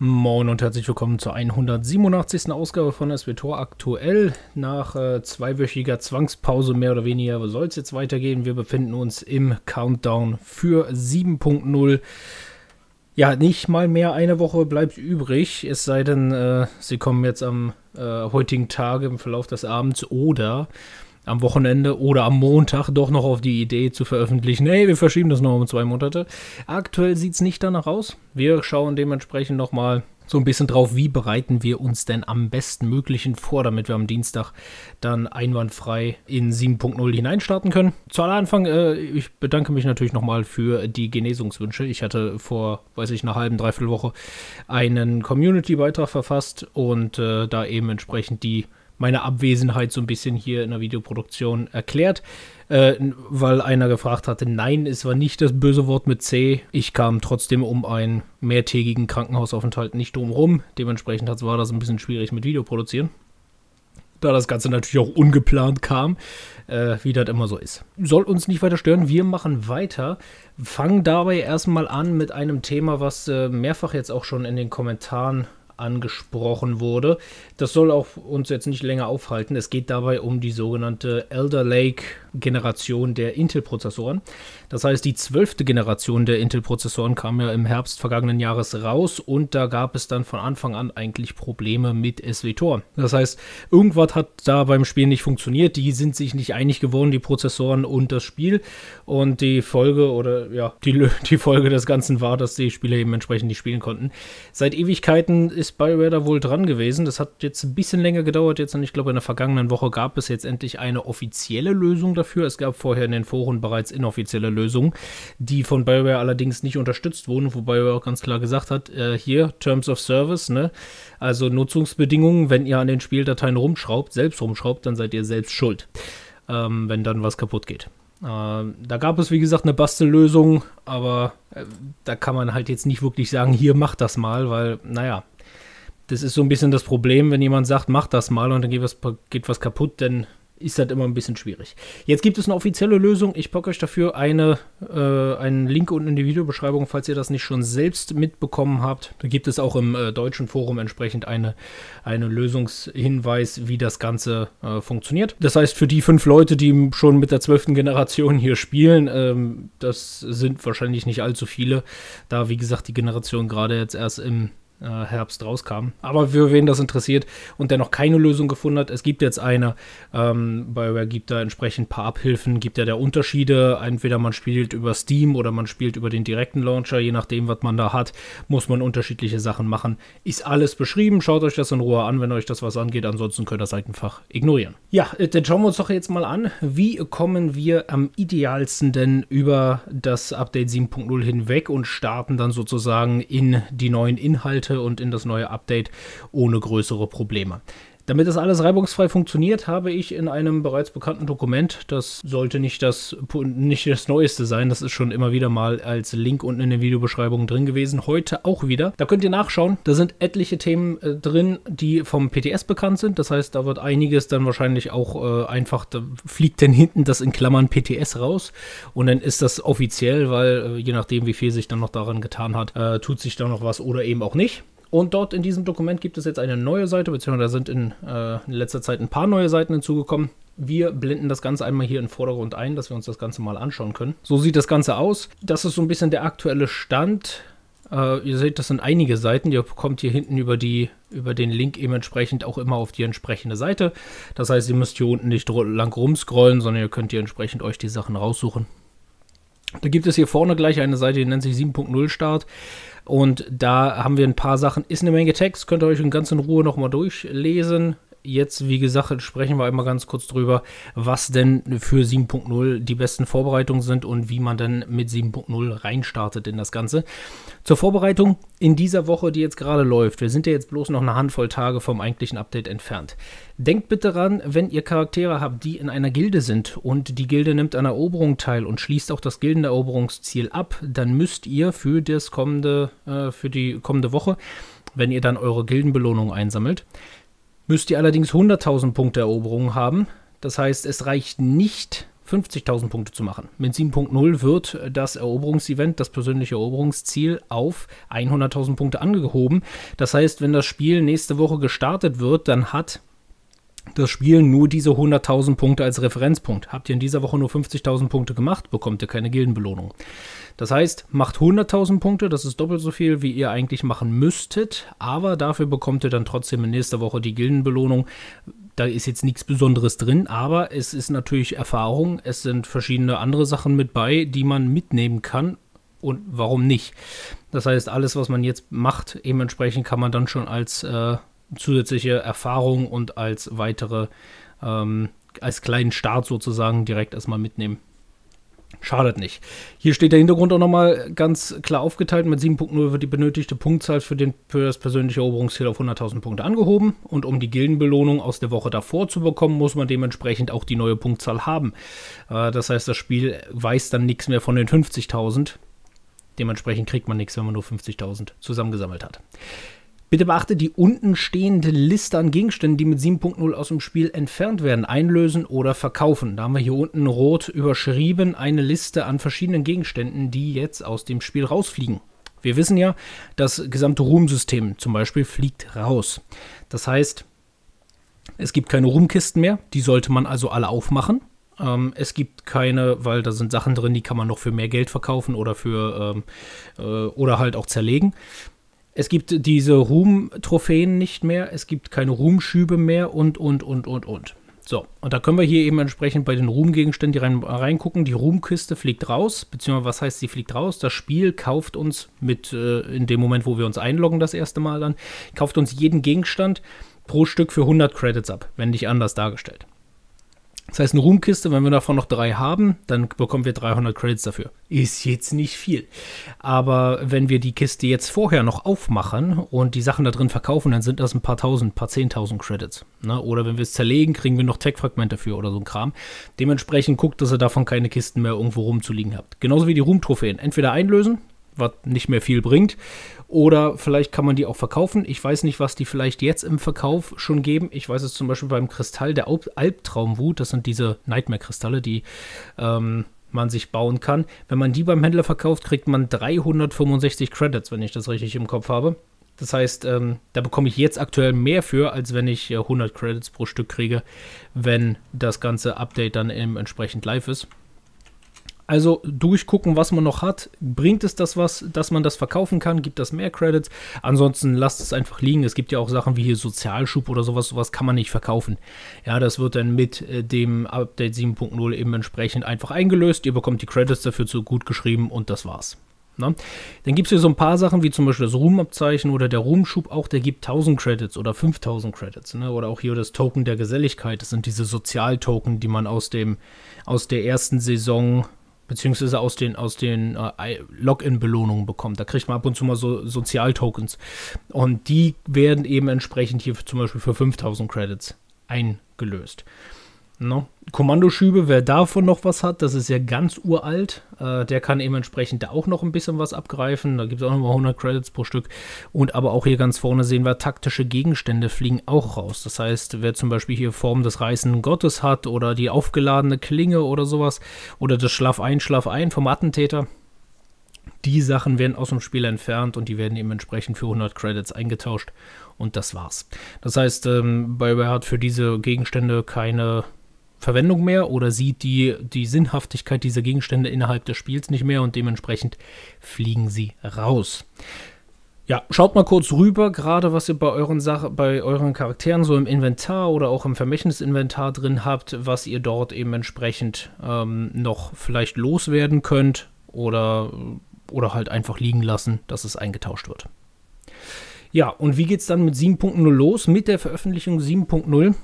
Moin und herzlich willkommen zur 187. Ausgabe von SWTOR aktuell. Nach zweiwöchiger Zwangspause mehr oder weniger soll es jetzt weitergehen. Wir befinden uns im Countdown für 7.0. Ja, nicht mal mehr eine Woche bleibt übrig, es sei denn, Sie kommen jetzt am heutigen Tag im Verlauf des Abends oder am Wochenende oder am Montag doch noch auf die Idee zu veröffentlichen, hey, wir verschieben das noch um 2 Monate. Aktuell sieht es nicht danach aus. Wir schauen dementsprechend nochmal so ein bisschen drauf, wie bereiten wir uns denn am besten Möglichen vor, damit wir am Dienstag dann einwandfrei in 7.0 hineinstarten können. Zu Anfang, ich bedanke mich natürlich nochmal für die Genesungswünsche. Ich hatte vor, einer halben, dreiviertel Woche einen Community-Beitrag verfasst und da eben entsprechend meine Abwesenheit so ein bisschen hier in der Videoproduktion erklärt, weil einer gefragt hatte, nein, es war nicht das böse Wort mit C. Ich kam trotzdem um einen mehrtägigen Krankenhausaufenthalt nicht drum rum. Dementsprechend war das ein bisschen schwierig mit Videoproduzieren, da das Ganze natürlich auch ungeplant kam, wie das immer so ist. Soll uns nicht weiter stören, wir machen weiter, fangen dabei erstmal an mit einem Thema, was mehrfach jetzt auch schon in den Kommentaren angesprochen wurde. Das soll auch uns jetzt nicht länger aufhalten. Es geht dabei um die sogenannte Alder Lake Generation der Intel-Prozessoren. Das heißt, die 12. Generation der Intel-Prozessoren kam ja im Herbst vergangenen Jahres raus und da gab es dann von Anfang an eigentlich Probleme mit SWTOR. Das heißt, irgendwas hat da beim Spiel nicht funktioniert. Die sind sich nicht einig geworden, die Prozessoren und das Spiel. Und die Folge oder ja, die Folge des Ganzen war, dass die Spieler eben entsprechend nicht spielen konnten. Seit Ewigkeiten ist BioWare da wohl dran gewesen. Das hat jetzt ein bisschen länger gedauert. Jetzt, und ich glaube, in der vergangenen Woche gab es jetzt endlich eine offizielle Lösung dafür. Es gab vorher in den Foren bereits inoffizielle Lösungen, die von BioWare allerdings nicht unterstützt wurden, wo BioWare auch ganz klar gesagt hat, hier, Terms of Service, ne? Also Nutzungsbedingungen, wenn ihr an den Spieldateien selbst rumschraubt, dann seid ihr selbst schuld, wenn dann was kaputt geht. Da gab es, wie gesagt, eine Bastellösung, aber da kann man halt jetzt nicht wirklich sagen, hier, mach das mal, weil, naja, das ist so ein bisschen das Problem, wenn jemand sagt, mach das mal und dann geht was kaputt, dann ist das immer ein bisschen schwierig. Jetzt gibt es eine offizielle Lösung. Ich packe euch dafür einen Link unten in die Videobeschreibung, falls ihr das nicht schon selbst mitbekommen habt. Da gibt es auch im deutschen Forum entsprechend einen Lösungshinweis, wie das Ganze funktioniert. Das heißt, für die 5 Leute, die schon mit der 12. Generation hier spielen, das sind wahrscheinlich nicht allzu viele, da, wie gesagt, die Generation gerade jetzt erst im Herbst rauskam. Aber für wen das interessiert und der noch keine Lösung gefunden hat, es gibt jetzt eine, BioWare gibt da entsprechend ein paar Abhilfen, gibt ja der Unterschiede, entweder man spielt über Steam oder man spielt über den direkten Launcher, je nachdem, was man da hat, muss man unterschiedliche Sachen machen. Ist alles beschrieben, schaut euch das in Ruhe an, wenn euch das was angeht, ansonsten könnt ihr das halt einfach ignorieren. Ja, dann schauen wir uns doch jetzt mal an, wie kommen wir am idealsten denn über das Update 7.0 hinweg und starten dann sozusagen in die neuen Inhalte und in das neue Update ohne größere Probleme. Damit das alles reibungsfrei funktioniert, habe ich in einem bereits bekannten Dokument, das sollte nicht das Neueste sein, das ist schon immer wieder mal als Link unten in der Videobeschreibung drin gewesen, heute auch wieder. Da könnt ihr nachschauen, da sind etliche Themen drin, die vom PTS bekannt sind, das heißt, da wird einiges dann wahrscheinlich auch einfach, da fliegt dann hinten das in Klammern PTS raus und dann ist das offiziell, weil je nachdem, wie viel sich dann noch daran getan hat, tut sich da noch was oder eben auch nicht. Und dort in diesem Dokument gibt es jetzt eine neue Seite, beziehungsweise da sind in letzter Zeit ein paar neue Seiten hinzugekommen. Wir blenden das Ganze einmal hier in den Vordergrund ein, dass wir uns das Ganze mal anschauen können. So sieht das Ganze aus. Das ist so ein bisschen der aktuelle Stand. Ihr seht, das sind einige Seiten. Ihr kommt hier hinten über den Link eben entsprechend auch immer auf die entsprechende Seite. Das heißt, ihr müsst hier unten nicht lang rumscrollen, sondern ihr könnt hier entsprechend euch die Sachen raussuchen. Da gibt es hier vorne gleich eine Seite, die nennt sich 7.0 Start. Und da haben wir ein paar Sachen, ist eine Menge Text, könnt ihr euch ganz in Ruhe nochmal durchlesen. Jetzt, wie gesagt, sprechen wir einmal ganz kurz drüber, was denn für 7.0 die besten Vorbereitungen sind und wie man dann mit 7.0 reinstartet in das Ganze. Zur Vorbereitung in dieser Woche, die jetzt gerade läuft, wir sind ja jetzt bloß noch eine Handvoll Tage vom eigentlichen Update entfernt. Denkt bitte ran, wenn ihr Charaktere habt, die in einer Gilde sind und die Gilde nimmt an Eroberung teil und schließt auch das Gildeneroberungsziel ab, dann müsst ihr für die kommende Woche, wenn ihr dann eure Gildenbelohnung einsammelt, müsst ihr allerdings 100.000 Punkte Eroberung haben. Das heißt, es reicht nicht 50.000 Punkte zu machen. Mit 7.0 wird das Eroberungsevent, das persönliche Eroberungsziel, auf 100.000 Punkte angehoben. Das heißt, wenn das Spiel nächste Woche gestartet wird, dann hat das Spiel nur diese 100.000 Punkte als Referenzpunkt. Habt ihr in dieser Woche nur 50.000 Punkte gemacht, bekommt ihr keine Gildenbelohnung. Das heißt, macht 100.000 Punkte, das ist doppelt so viel, wie ihr eigentlich machen müsstet, aber dafür bekommt ihr dann trotzdem in nächster Woche die Gildenbelohnung. Da ist jetzt nichts Besonderes drin, aber es ist natürlich Erfahrung, es sind verschiedene andere Sachen mit bei, die man mitnehmen kann und warum nicht. Das heißt, alles, was man jetzt macht, entsprechend kann man dann schon als zusätzliche Erfahrung und als weitere, als kleinen Start sozusagen direkt erstmal mitnehmen. Schadet nicht. Hier steht der Hintergrund auch nochmal ganz klar aufgeteilt. Mit 7.0 wird die benötigte Punktzahl für das persönliche Eroberungsziel auf 100.000 Punkte angehoben. Und um die Gildenbelohnung aus der Woche davor zu bekommen, muss man dementsprechend auch die neue Punktzahl haben. Das heißt, das Spiel weiß dann nichts mehr von den 50.000. Dementsprechend kriegt man nichts, wenn man nur 50.000 zusammengesammelt hat. Bitte beachtet die unten stehende Liste an Gegenständen, die mit 7.0 aus dem Spiel entfernt werden, einlösen oder verkaufen. Da haben wir hier unten rot überschrieben eine Liste an verschiedenen Gegenständen, die jetzt aus dem Spiel rausfliegen. Wir wissen ja, das gesamte Ruhmsystem zum Beispiel fliegt raus. Das heißt, es gibt keine Ruhmkisten mehr, die sollte man also alle aufmachen. Es gibt keine, weil da sind Sachen drin, die kann man noch für mehr Geld verkaufen oder oder halt auch zerlegen. Es gibt diese Ruhm-Trophäen nicht mehr, es gibt keine Ruhmschübe mehr und. So, und da können wir hier eben entsprechend bei den Ruhmgegenständen reingucken. Die Ruhmkiste fliegt raus, beziehungsweise was heißt, sie fliegt raus? Das Spiel kauft uns in dem Moment, wo wir uns einloggen das erste Mal dann, kauft uns jeden Gegenstand pro Stück für 100 Credits ab, wenn nicht anders dargestellt. Das heißt, eine Ruhmkiste, wenn wir davon noch 3 haben, dann bekommen wir 300 Credits dafür. Ist jetzt nicht viel. Aber wenn wir die Kiste jetzt vorher noch aufmachen und die Sachen da drin verkaufen, dann sind das ein paar 10.000 Credits. Ne? Oder wenn wir es zerlegen, kriegen wir noch Tech-Fragmente für oder so ein Kram. Dementsprechend guckt, dass ihr davon keine Kisten mehr irgendwo rumzuliegen habt. Genauso wie die Ruhmtrophäen. Entweder einlösen, was nicht mehr viel bringt, oder vielleicht kann man die auch verkaufen. Ich weiß nicht, was die vielleicht jetzt im Verkauf schon geben. Ich weiß es zum Beispiel beim Kristall der Albtraumwut. Das sind diese Nightmare-Kristalle, die man sich bauen kann. Wenn man die beim Händler verkauft, kriegt man 365 Credits, wenn ich das richtig im Kopf habe. Das heißt, da bekomme ich jetzt aktuell mehr für, als wenn ich 100 Credits pro Stück kriege, wenn das ganze Update dann entsprechend live ist. Also durchgucken, was man noch hat. Bringt es das was, dass man das verkaufen kann? Gibt das mehr Credits? Ansonsten lasst es einfach liegen. Es gibt ja auch Sachen wie hier Sozialschub oder sowas. Sowas kann man nicht verkaufen. Ja, das wird dann mit dem Update 7.0 eben entsprechend einfach eingelöst. Ihr bekommt die Credits dafür zu gut geschrieben und das war's. Na? Dann gibt es hier so ein paar Sachen, wie zum Beispiel das Ruhmabzeichen oder der Ruhmschub auch, der gibt 1000 Credits oder 5000 Credits. Ne? Oder auch hier das Token der Geselligkeit. Das sind diese Sozialtoken, die man aus der ersten Saison beziehungsweise aus den Login-Belohnungen bekommt. Da kriegt man ab und zu mal so Sozialtokens. Und die werden eben entsprechend hier zum Beispiel für 5000 Credits eingelöst. No. Kommandoschübe, wer davon noch was hat, das ist ja ganz uralt. Der kann eben entsprechend da auch noch ein bisschen was abgreifen. Da gibt es auch nochmal 100 Credits pro Stück. Und aber auch hier ganz vorne sehen wir, taktische Gegenstände fliegen auch raus. Das heißt, wer zum Beispiel hier Form des reißenden Gottes hat oder die aufgeladene Klinge oder sowas oder das Schlaf ein vom Attentäter, die Sachen werden aus dem Spiel entfernt und die werden eben entsprechend für 100 Credits eingetauscht. Und das war's. Das heißt, BioWare hat für diese Gegenstände keine Verwendung mehr oder sieht die Sinnhaftigkeit dieser Gegenstände innerhalb des Spiels nicht mehr und dementsprechend fliegen sie raus. Ja, schaut mal kurz rüber, gerade was ihr bei euren Charakteren so im Inventar oder auch im Vermächtnisinventar drin habt, was ihr dort eben entsprechend noch vielleicht loswerden könnt oder halt einfach liegen lassen, dass es eingetauscht wird. Ja, und wie geht es dann mit 7.0 los? Mit der Veröffentlichung 7.0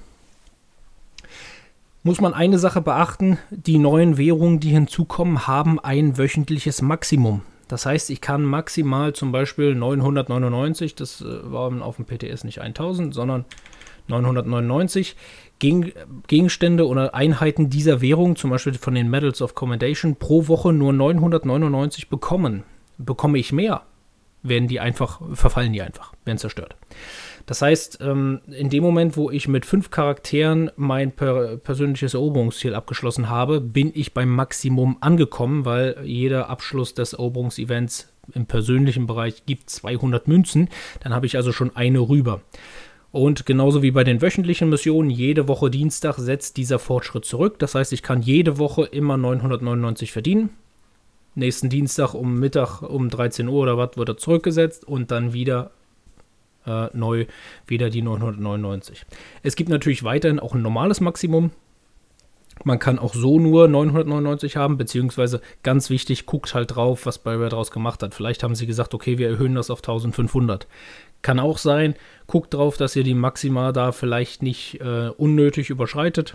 muss man eine Sache beachten, die neuen Währungen, die hinzukommen, haben ein wöchentliches Maximum. Das heißt, ich kann maximal zum Beispiel 999, das war auf dem PTS nicht 1000, sondern 999 Gegenstände oder Einheiten dieser Währung, zum Beispiel von den Medals of Commendation, pro Woche nur 999 bekommen. Bekomme ich mehr, verfallen die einfach, werden zerstört. Das heißt, in dem Moment, wo ich mit 5 Charakteren mein persönliches Eroberungsziel abgeschlossen habe, bin ich beim Maximum angekommen, weil jeder Abschluss des Eroberungsevents im persönlichen Bereich gibt 200 Münzen. Dann habe ich also schon eine rüber. Und genauso wie bei den wöchentlichen Missionen, jede Woche Dienstag setzt dieser Fortschritt zurück. Das heißt, ich kann jede Woche immer 999 verdienen. Nächsten Dienstag um Mittag um 13 Uhr oder was wird er zurückgesetzt und dann wieder neu wieder die 999. Es gibt natürlich weiterhin auch ein normales Maximum. Man kann auch so nur 999 haben, beziehungsweise ganz wichtig, guckt halt drauf, was BioWare daraus gemacht hat. Vielleicht haben sie gesagt, okay, wir erhöhen das auf 1500. Kann auch sein, guckt drauf, dass ihr die Maxima da vielleicht nicht unnötig überschreitet.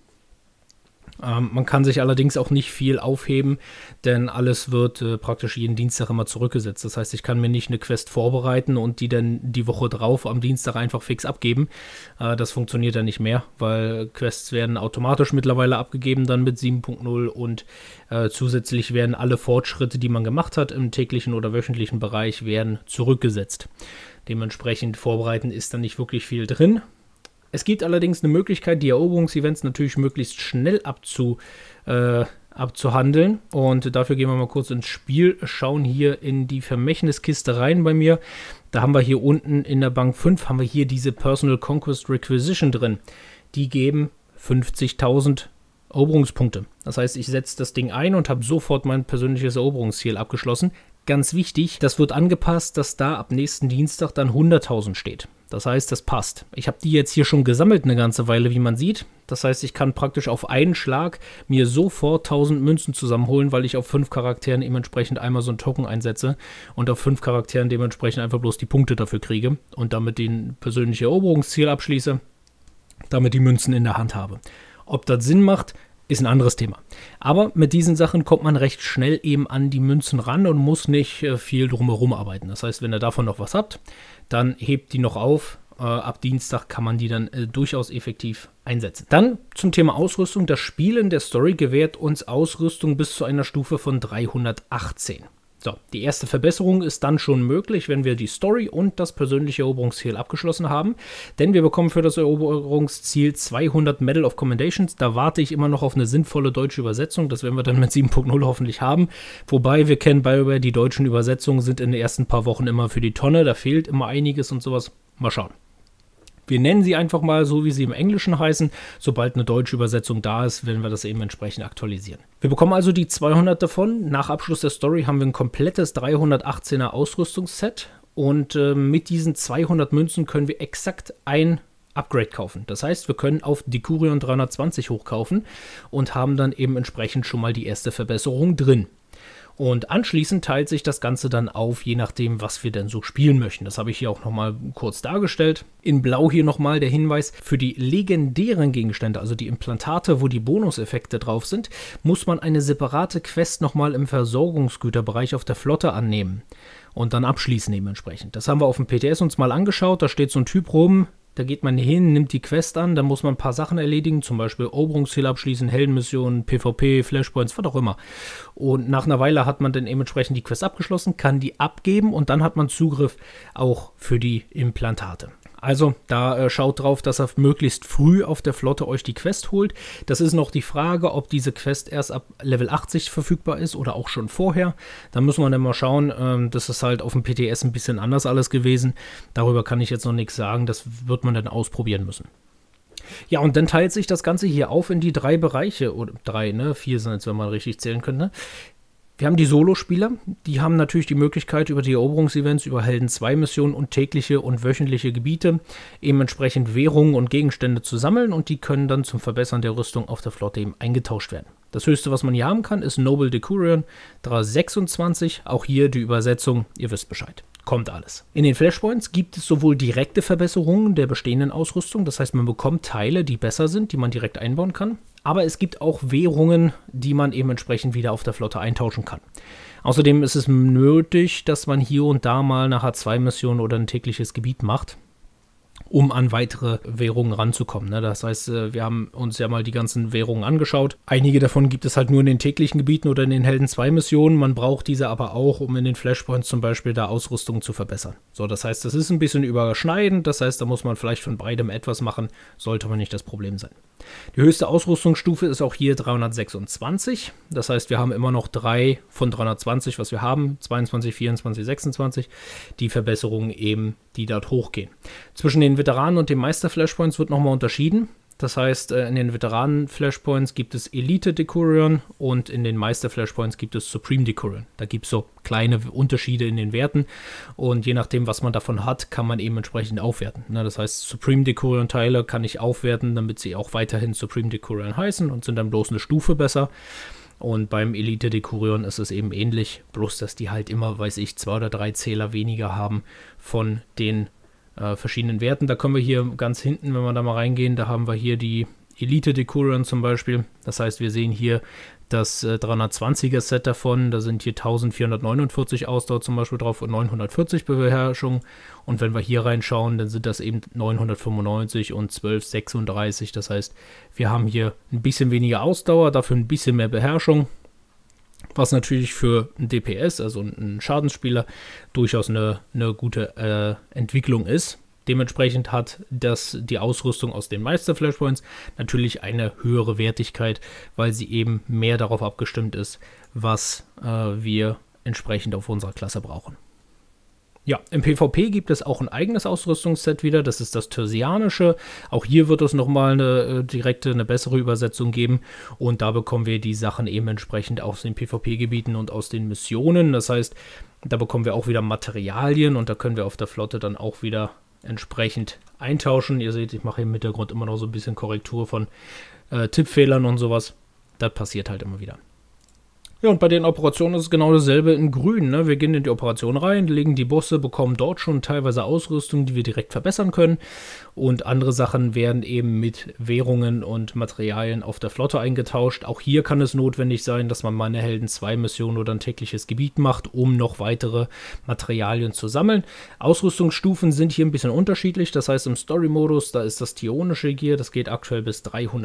Man kann sich allerdings auch nicht viel aufheben, denn alles wird praktisch jeden Dienstag immer zurückgesetzt. Das heißt, ich kann mir nicht eine Quest vorbereiten und die dann die Woche drauf am Dienstag einfach fix abgeben. Das funktioniert dann nicht mehr, weil Quests werden automatisch mittlerweile abgegeben dann mit 7.0 und zusätzlich werden alle Fortschritte, die man gemacht hat im täglichen oder wöchentlichen Bereich, werden zurückgesetzt. Dementsprechend vorbereiten ist dann nicht wirklich viel drin. Es gibt allerdings eine Möglichkeit, die Eroberungsevents natürlich möglichst schnell abzuhandeln. Und dafür gehen wir mal kurz ins Spiel, schauen hier in die Vermächtniskiste rein bei mir. Da haben wir hier unten in der Bank 5, haben wir hier diese Personal Conquest Requisition drin. Die geben 50.000 Eroberungspunkte. Das heißt, ich setze das Ding ein und habe sofort mein persönliches Eroberungsziel abgeschlossen. Ganz wichtig, das wird angepasst, dass da ab nächsten Dienstag dann 100.000 steht. Das heißt, das passt. Ich habe die jetzt hier schon gesammelt eine ganze Weile, wie man sieht. Das heißt, ich kann praktisch auf einen Schlag mir sofort 1000 Münzen zusammenholen, weil ich auf 5 Charakteren dementsprechend einmal so einen Token einsetze und auf 5 Charakteren dementsprechend einfach bloß die Punkte dafür kriege und damit den persönlichen Eroberungsziel abschließe, damit die Münzen in der Hand habe. Ob das Sinn macht, ist ein anderes Thema. Aber mit diesen Sachen kommt man recht schnell eben an die Münzen ran und muss nicht viel drumherum arbeiten. Das heißt, wenn ihr davon noch was habt, dann hebt die noch auf. Ab Dienstag kann man die dann durchaus effektiv einsetzen. Dann zum Thema Ausrüstung. Das Spiel in der Story gewährt uns Ausrüstung bis zu einer Stufe von 318. So, die erste Verbesserung ist dann schon möglich, wenn wir die Story und das persönliche Eroberungsziel abgeschlossen haben. Denn wir bekommen für das Eroberungsziel 200 Medal of Commendations. Da warte ich immer noch auf eine sinnvolle deutsche Übersetzung. Das werden wir dann mit 7.0 hoffentlich haben. Wobei, wir kennen BioWare, die deutschen Übersetzungen sind in den ersten paar Wochen immer für die Tonne. Da fehlt immer einiges und sowas. Mal schauen. Wir nennen sie einfach mal so, wie sie im Englischen heißen. Sobald eine deutsche Übersetzung da ist, werden wir das eben entsprechend aktualisieren. Wir bekommen also die 200 davon. Nach Abschluss der Story haben wir ein komplettes 318er Ausrüstungsset. Und mit diesen 200 Münzen können wir exakt ein Upgrade kaufen. Das heißt, wir können auf Decurion 320 hochkaufen und haben dann eben entsprechend schon mal die erste Verbesserung drin. Und anschließend teilt sich das Ganze dann auf, je nachdem, was wir denn so spielen möchten. Das habe ich hier auch nochmal kurz dargestellt. In Blau hier nochmal der Hinweis, für die legendären Gegenstände, also die Implantate, wo die Bonuseffekte drauf sind, muss man eine separate Quest nochmal im Versorgungsgüterbereich auf der Flotte annehmen und dann abschließen dementsprechend. Das haben wir auf dem PTS uns mal angeschaut, da steht so ein Typ rum. Da geht man hin, nimmt die Quest an, dann muss man ein paar Sachen erledigen, zum Beispiel Eroberungsziel abschließen, Heldenmissionen, PvP, Flashpoints, was auch immer. Und nach einer Weile hat man dann dementsprechend die Quest abgeschlossen, kann die abgeben und dann hat man Zugriff auch für die Implantate. Also da schaut drauf, dass ihr möglichst früh auf der Flotte euch die Quest holt. Das ist noch die Frage, ob diese Quest erst ab Level 80 verfügbar ist oder auch schon vorher. Da müssen wir dann mal schauen. Das ist halt auf dem PTS ein bisschen anders alles gewesen. Darüber kann ich jetzt noch nichts sagen. Das wird man dann ausprobieren müssen. Ja, und dann teilt sich das Ganze hier auf in die 3 Bereiche. Oder 3, ne? 4 sind jetzt, wenn man richtig zählen könnte. Wir haben die Solo-Spieler, die haben natürlich die Möglichkeit, über die Eroberungsevents, über Helden 2 Missionen und tägliche und wöchentliche Gebiete eben entsprechend Währungen und Gegenstände zu sammeln und die können dann zum Verbessern der Rüstung auf der Flotte eben eingetauscht werden. Das höchste, was man hier haben kann, ist Noble Decurion 326, auch hier die Übersetzung, ihr wisst Bescheid. Kommt alles. In den Flashpoints gibt es sowohl direkte Verbesserungen der bestehenden Ausrüstung, das heißt, man bekommt Teile, die besser sind, die man direkt einbauen kann, aber es gibt auch Währungen, die man eben entsprechend wieder auf der Flotte eintauschen kann. Außerdem ist es nötig, dass man hier und da mal eine H2-Mission oder ein tägliches Gebiet macht. um an weitere Währungen ranzukommen. Ne? Das heißt, wir haben uns ja mal die ganzen Währungen angeschaut. Einige davon gibt es halt nur in den täglichen Gebieten oder in den Helden 2 Missionen. Man braucht diese aber auch, um in den Flashpoints zum Beispiel da Ausrüstung zu verbessern. So, das heißt, das ist ein bisschen überschneidend. Das heißt, da muss man vielleicht von beidem etwas machen. Sollte aber nicht das Problem sein. Die höchste Ausrüstungsstufe ist auch hier 326. Das heißt, wir haben immer noch 3 von 320, was wir haben. 22, 24, 26. Die Verbesserungen eben, die dort hochgehen. Zwischen den Veteranen und den Meister-Flashpoints wird nochmal unterschieden. Das heißt, in den Veteranen-Flashpoints gibt es Elite-Decurion und in den Meister-Flashpoints gibt es Supreme-Decurion. Da gibt es so kleine Unterschiede in den Werten und je nachdem, was man davon hat, kann man eben entsprechend aufwerten. Das heißt, Supreme-Decurion-Teile kann ich aufwerten, damit sie auch weiterhin Supreme-Decurion heißen und sind dann bloß eine Stufe besser. Und beim Elite-Decurion ist es eben ähnlich, bloß dass die halt immer, weiß ich, 2 oder 3 Zähler weniger haben von den verschiedenen Werten. Da können wir hier ganz hinten, wenn wir da mal reingehen, da haben wir hier die Elite Decurion zum Beispiel. Das heißt, wir sehen hier das 320er Set davon. Da sind hier 1449 Ausdauer zum Beispiel drauf und 940 Beherrschung. Und wenn wir hier reinschauen, dann sind das eben 995 und 1236. Das heißt, wir haben hier ein bisschen weniger Ausdauer, dafür ein bisschen mehr Beherrschung. Was natürlich für einen DPS, also einen Schadensspieler, durchaus eine gute Entwicklung ist. Dementsprechend hat die Ausrüstung aus den Meister-Flashpoints natürlich eine höhere Wertigkeit, weil sie eben mehr darauf abgestimmt ist, was wir entsprechend auf unserer Klasse brauchen. Ja, im PvP gibt es auch ein eigenes Ausrüstungsset wieder, das ist das Thyrsianische. Auch hier wird es nochmal eine bessere Übersetzung geben und da bekommen wir die Sachen eben entsprechend aus den PvP-Gebieten und aus den Missionen. Das heißt, da bekommen wir auch wieder Materialien und da können wir auf der Flotte dann auch wieder entsprechend eintauschen. Ihr seht, ich mache im Hintergrund immer noch so ein bisschen Korrektur von Tippfehlern und sowas. Das passiert halt immer wieder. Ja, und bei den Operationen ist es genau dasselbe in grün. Ne? Wir gehen in die Operation rein, legen die Bosse, bekommen dort schon teilweise Ausrüstung, die wir direkt verbessern können. Und andere Sachen werden eben mit Währungen und Materialien auf der Flotte eingetauscht. Auch hier kann es notwendig sein, dass man mal eine Helden 2 Mission oder ein tägliches Gebiet macht, um noch weitere Materialien zu sammeln. Ausrüstungsstufen sind hier ein bisschen unterschiedlich. Das heißt, im Story-Modus, da ist das Tionische Gear, das geht aktuell bis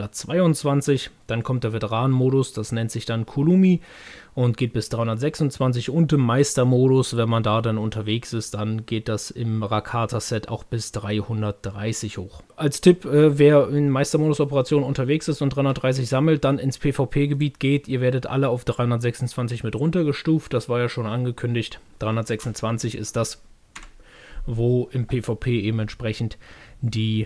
322. Dann kommt der Veteran-Modus, das nennt sich dann Kulumi und geht bis 326 und im Meistermodus, wenn man da dann unterwegs ist, dann geht das im Rakata-Set auch bis 330 hoch. Als Tipp, wer in Meistermodus-Operationen unterwegs ist und 330 sammelt, dann ins PvP-Gebiet geht, ihr werdet alle auf 326 mit runtergestuft, das war ja schon angekündigt. 326 ist das, wo im PvP eben entsprechend die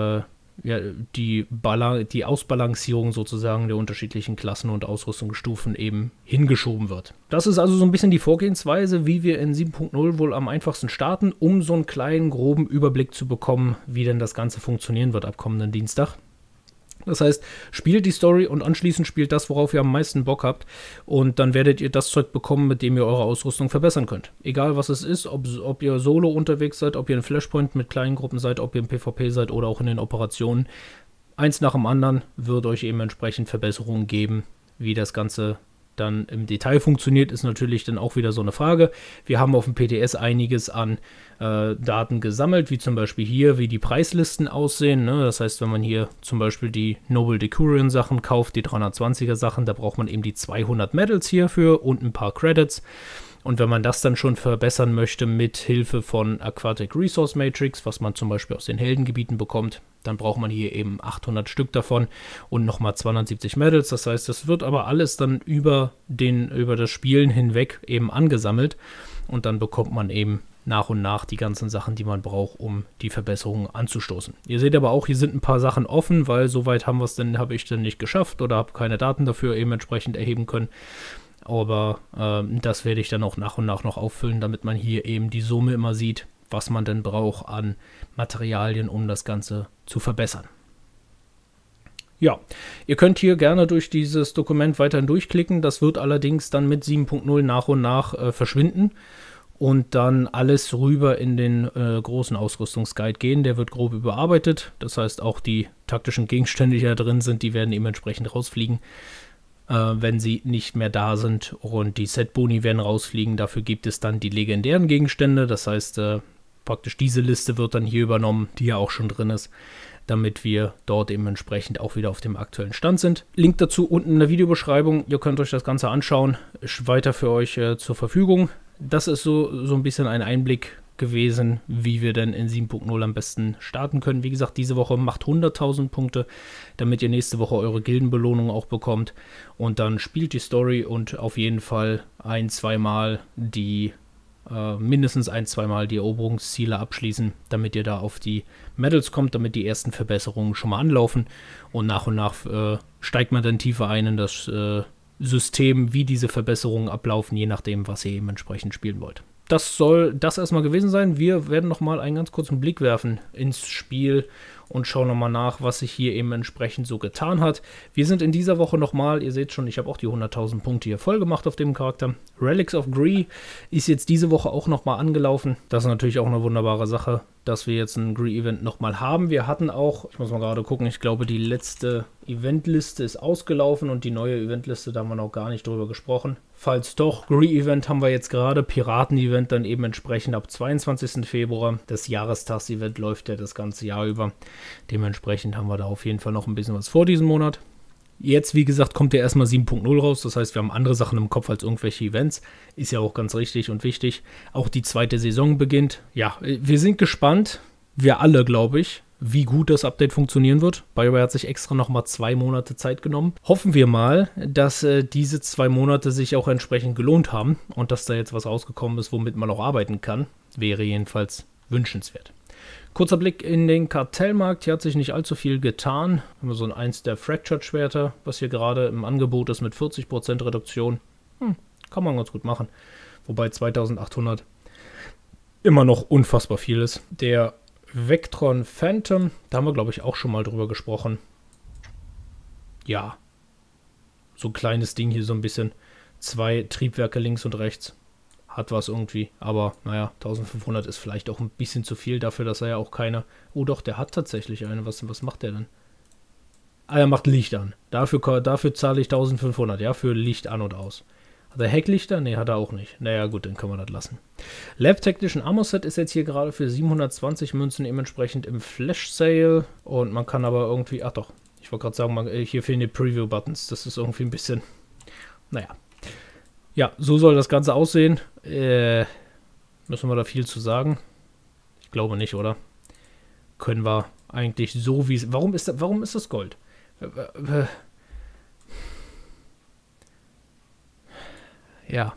Ausbalancierung sozusagen der unterschiedlichen Klassen und Ausrüstungsstufen eben hingeschoben wird. Das ist also so ein bisschen die Vorgehensweise, wie wir in 7.0 wohl am einfachsten starten, um so einen kleinen, groben Überblick zu bekommen, wie denn das Ganze funktionieren wird ab kommenden Dienstag. Das heißt, spielt die Story und anschließend spielt das, worauf ihr am meisten Bock habt und dann werdet ihr das Zeug bekommen, mit dem ihr eure Ausrüstung verbessern könnt. Egal was es ist, ob ihr solo unterwegs seid, ob ihr in Flashpoint mit kleinen Gruppen seid, ob ihr im PvP seid oder auch in den Operationen. Eins nach dem anderen wird euch eben entsprechend Verbesserungen geben. Wie das Ganze dann im Detail funktioniert, ist natürlich dann auch wieder so eine Frage. Wir haben auf dem PTS einiges an Daten gesammelt, wie zum Beispiel hier, wie die Preislisten aussehen. Ne? Das heißt, wenn man hier zum Beispiel die Noble Decurion Sachen kauft, die 320er Sachen, da braucht man eben die 200 Medals hierfür und ein paar Credits. Und wenn man das dann schon verbessern möchte mit Hilfe von Aquatic Resource Matrix, was man zum Beispiel aus den Heldengebieten bekommt, dann braucht man hier eben 800 Stück davon und nochmal 270 Medals. Das heißt, das wird aber alles dann über das Spielen hinweg eben angesammelt und dann bekommt man eben nach und nach die ganzen Sachen, die man braucht, um die Verbesserungen anzustoßen. Ihr seht aber auch, hier sind ein paar Sachen offen, weil soweit habe ich dann nicht geschafft oder habe keine Daten dafür eben entsprechend erheben können. Aber das werde ich dann auch nach und nach noch auffüllen, damit man hier eben die Summe immer sieht, was man denn braucht an Materialien, um das Ganze zu verbessern. Ja, ihr könnt hier gerne durch dieses Dokument weiterhin durchklicken. Das wird allerdings dann mit 7.0 nach und nach verschwinden und dann alles rüber in den großen Ausrüstungsguide gehen. Der wird grob überarbeitet. Das heißt, auch die taktischen Gegenstände, die da drin sind, die werden eben entsprechend rausfliegen, wenn sie nicht mehr da sind, und die Set-Boni werden rausfliegen. Dafür gibt es dann die legendären Gegenstände, das heißt, praktisch diese Liste wird dann hier übernommen, die ja auch schon drin ist, damit wir dort eben entsprechend auch wieder auf dem aktuellen Stand sind. Link dazu unten in der Videobeschreibung. Ihr könnt euch das Ganze anschauen. Ist weiter für euch zur Verfügung. Das ist so ein bisschen ein Einblick gewesen, wie wir denn in 7.0 am besten starten können. Wie gesagt, diese Woche macht 100.000 Punkte, damit ihr nächste Woche eure Gildenbelohnung auch bekommt. Und dann spielt die Story und auf jeden Fall mindestens ein-, zweimal die Eroberungsziele abschließen, damit ihr da auf die Medals kommt, damit die ersten Verbesserungen schon mal anlaufen. Und nach steigt man dann tiefer ein in das System, wie diese Verbesserungen ablaufen, je nachdem, was ihr eben entsprechend spielen wollt. Das soll das erstmal gewesen sein. Wir werden nochmal einen ganz kurzen Blick werfen ins Spiel und schauen nochmal nach, was sich hier eben entsprechend so getan hat. Wir sind in dieser Woche nochmal, ihr seht schon, ich habe auch die 100.000 Punkte hier voll gemacht auf dem Charakter. Relics of Gree ist jetzt diese Woche auch nochmal angelaufen. Das ist natürlich auch eine wunderbare Sache, dass wir jetzt ein Gree-Event nochmal haben. Wir hatten auch, ich muss mal gerade gucken, ich glaube die letzte Eventliste ist ausgelaufen und die neue Eventliste, da haben wir noch gar nicht drüber gesprochen. Falls doch, Gree-Event haben wir jetzt gerade, Piraten-Event dann eben entsprechend ab 22. Februar. Das Jahrestags-Event läuft ja das ganze Jahr über. Dementsprechend haben wir da auf jeden Fall noch ein bisschen was vor diesem Monat. Jetzt, wie gesagt, kommt ja erstmal 7.0 raus. Das heißt, wir haben andere Sachen im Kopf als irgendwelche Events. Ist ja auch ganz richtig und wichtig. Auch die zweite Saison beginnt. Ja, wir sind gespannt. Wir alle, glaube ich, wie gut das Update funktionieren wird. BioWare hat sich extra nochmal 2 Monate Zeit genommen. Hoffen wir mal, dass diese 2 Monate sich auch entsprechend gelohnt haben und dass da jetzt was rausgekommen ist, womit man auch arbeiten kann. Wäre jedenfalls wünschenswert. Kurzer Blick in den Kartellmarkt. Hier hat sich nicht allzu viel getan. Haben wir so eins der Fractured-Schwerter, was hier gerade im Angebot ist mit 40% Reduktion. Kann man ganz gut machen. Wobei 2800 immer noch unfassbar viel ist. Der Vectron Phantom, da haben wir, glaube ich, auch schon mal drüber gesprochen. Ja, so ein kleines Ding hier, so ein bisschen. 2 Triebwerke links und rechts. Hat was irgendwie, aber naja, 1500 ist vielleicht auch ein bisschen zu viel dafür, dass er ja auch keine... Oh doch, der hat tatsächlich eine. Was macht der denn? Ah, er macht Licht an. Dafür zahle ich 1500, ja, für Licht an und aus. Hat er Hecklichter? Ne, hat er auch nicht. Naja, gut, dann können wir das lassen. Lab Technician Armor Set ist jetzt hier gerade für 720 Münzen dementsprechend im Flash Sale. Und man kann aber irgendwie... Ach doch, ich wollte gerade sagen, hier fehlen die Preview-Buttons. Das ist irgendwie ein bisschen... Naja. Ja, so soll das Ganze aussehen. Müssen wir da viel zu sagen? Ich glaube nicht, oder? Können wir eigentlich so wie es... Warum ist das Gold? Ja.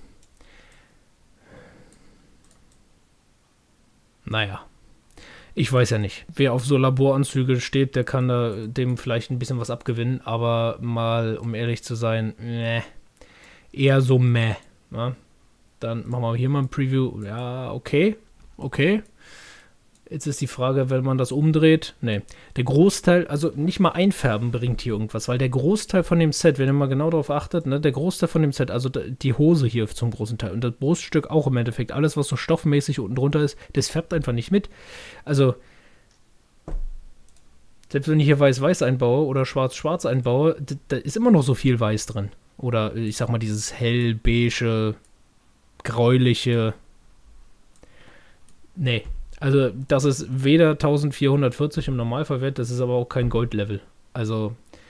Naja. Ich weiß ja nicht. Wer auf so Laboranzüge steht, der kann da dem vielleicht ein bisschen was abgewinnen. Aber mal, um ehrlich zu sein, eher so meh. Ja? Dann machen wir hier mal ein Preview. Ja, okay. Okay. Jetzt ist die Frage, wenn man das umdreht. Ne, der Großteil, also nicht mal einfärben bringt hier irgendwas, weil der Großteil von dem Set, wenn ihr mal genau darauf achtet, ne, der Großteil von dem Set, also die Hose hier zum großen Teil und das Bruststück auch im Endeffekt, alles was so stoffmäßig unten drunter ist, das färbt einfach nicht mit. Also, selbst wenn ich hier weiß-weiß einbaue oder schwarz-schwarz einbaue, da ist immer noch so viel weiß drin. Oder ich sag mal dieses hell-beige, gräuliche. Nee. Also, das ist weder 1440 im Normalfall wert, das ist aber auch kein Gold-Level. Also,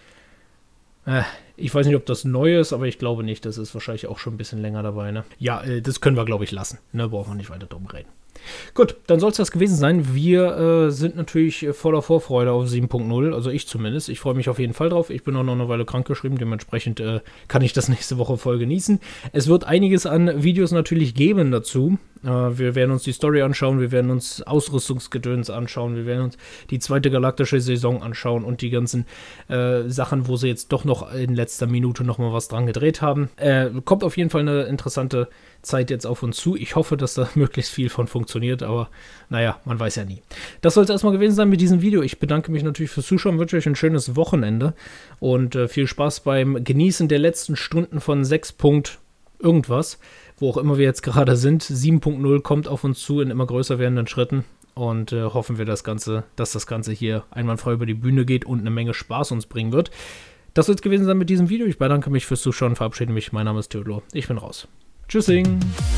ich weiß nicht, ob das neu ist, aber ich glaube nicht. Das ist wahrscheinlich auch schon ein bisschen länger dabei, ne? Ja, das können wir, glaube ich, lassen. Ne, brauchen wir nicht weiter drum reden. Gut, dann soll es das gewesen sein. Wir sind natürlich voller Vorfreude auf 7.0, also ich zumindest. Ich freue mich auf jeden Fall drauf. Ich bin auch noch eine Weile krankgeschrieben, dementsprechend kann ich das nächste Woche voll genießen. Es wird einiges an Videos natürlich geben dazu. Wir werden uns die Story anschauen, wir werden uns Ausrüstungsgedöns anschauen, wir werden uns die zweite galaktische Saison anschauen und die ganzen Sachen, wo sie jetzt doch noch in letzter Minute nochmal was dran gedreht haben. Kommt auf jeden Fall eine interessante Zeit jetzt auf uns zu. Ich hoffe, dass da möglichst viel von funktioniert, aber naja, man weiß ja nie. Das soll es erstmal gewesen sein mit diesem Video. Ich bedanke mich natürlich fürs Zuschauen, wünsche euch ein schönes Wochenende und viel Spaß beim Genießen der letzten Stunden von 6. irgendwas, wo auch immer wir jetzt gerade sind. 7.0 kommt auf uns zu in immer größer werdenden Schritten und hoffen wir, dass das Ganze hier einwandfrei über die Bühne geht und eine Menge Spaß uns bringen wird. Das soll es gewesen sein mit diesem Video. Ich bedanke mich fürs Zuschauen, verabschiede mich. Mein Name ist Theodor. Ich bin raus. Tschüssing!